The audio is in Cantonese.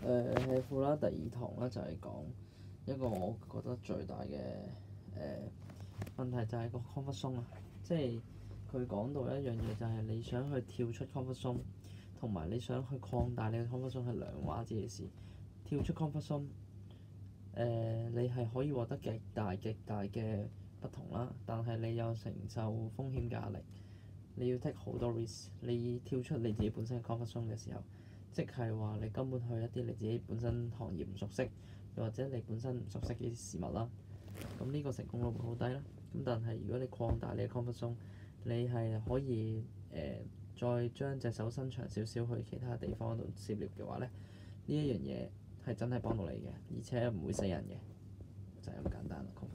喺庫啦第二堂咧就係講一個我覺得最大嘅問題就係個 comfort zone 啊，即係佢講到一樣嘢就係你想去跳出 comfort zone，同埋你想去擴大你嘅 comfort zone 係兩碼子嘅事。跳出 comfort zone，你係可以獲得極大嘅不同啦，但係你有承受風險嘅壓力，你要 take 好多 risk。你跳出你自己本身嘅 comfort zone 嘅時候，即係話你根本去一啲你自己本身行業唔熟悉，又或者你本身唔熟悉嘅事物啦，咁呢個成功率會好低啦。咁但係如果你擴大你嘅 comfort zone，你係可以再將隻手伸長少少去其他地方度涉獵嘅話咧，呢一樣嘢係真係幫到你嘅，而且唔會死人嘅，就係咁簡單啦。